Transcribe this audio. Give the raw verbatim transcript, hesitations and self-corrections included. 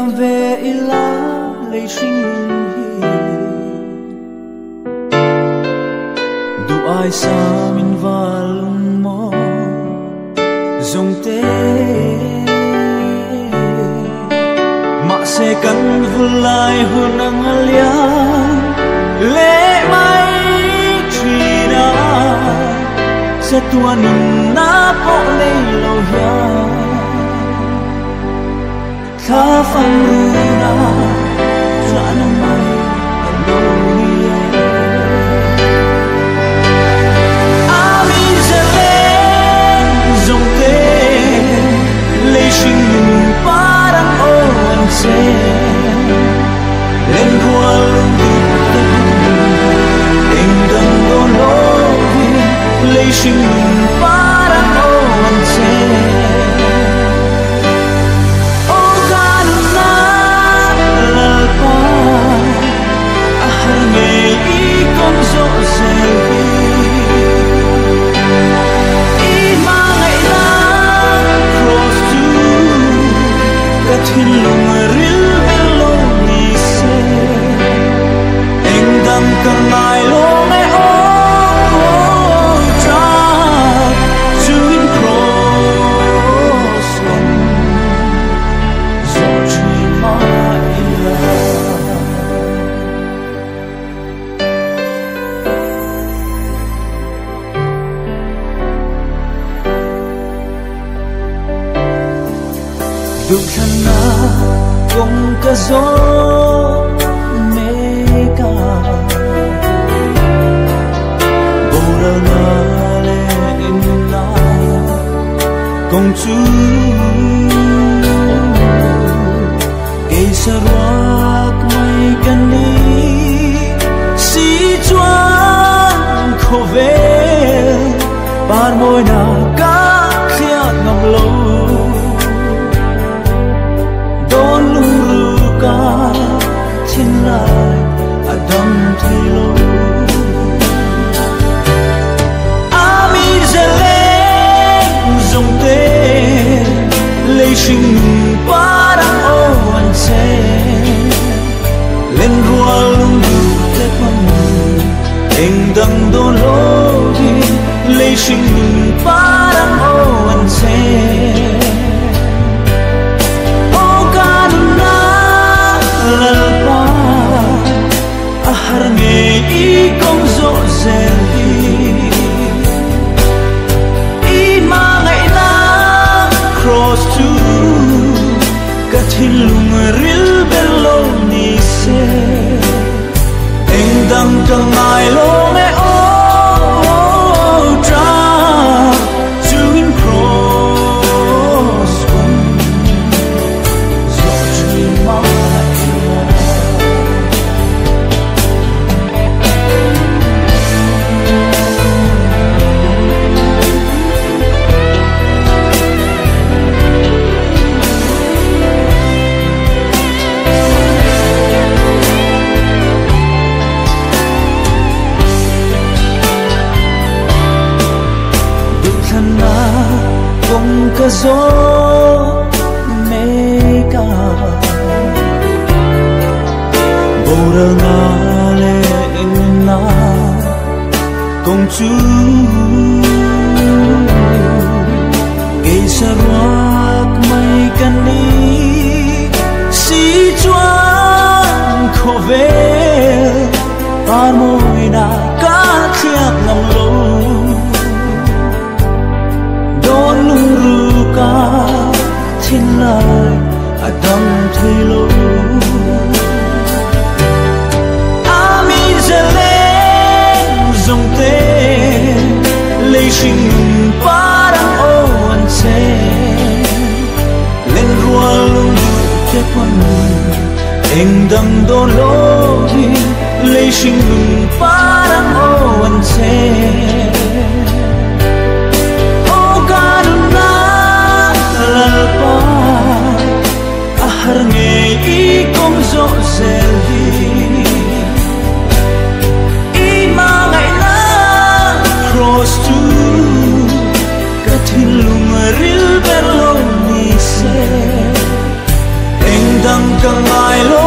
về ila lấy sinh đủ ai xa mình và lung mò dùng tê mà sẽ cần vui lại hơn ang alia lệ mai truy na sẽ tua nung na bỏ lấy lâu ya khá phăng na ra na mai alonia ami zelen dùng tê lấy sinh nung parang oan se lên qua lưng tình đừng đổ lối lấy sinh nung parang oan se thiên lùng ril bello ni se anh đang cầm ai lo me o cha doing cross one so tree my đục thân na cùng cả gió mê ca bầu rơ na lên na cùng chú cây sa roak mai can đi si chuan khô về par môi na cá khia ngầm lâu thiên lại adam thay lối ami zelen dùng tên lấy sinh parang oan se lên rua lung tết mong anh đang đổ lối lấy sinh parang oan se i công dỗ rèn đi i ma ngày na cross to cả thiên lùng ril bello ni se anh đang cầm ai lo me o tra doing cross one dỗ chi ma cùng cả gió mê ca bầu rơ na lên na cùng chú cây sa roak mai can đi si chuan khô về par môi na cá khia ngầm lâu ca thiên lại adam thay lối ami zelen dùng tên lấy sinh parang oan se lên rua lung tết mong anh đang đổ lối lấy sinh parang oan se i công dỗ rèn đi i ma ngày na cross to cả thiên lùng ril bello ni se anh nang ka ngai lo